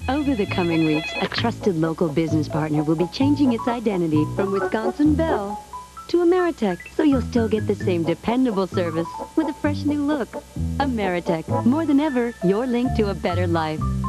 Over the coming weeks, a trusted local business partner will be changing its identity from Wisconsin Bell to Ameritech, so you'll still get the same dependable service with a fresh new look. Ameritech, more than ever, your link to a better life.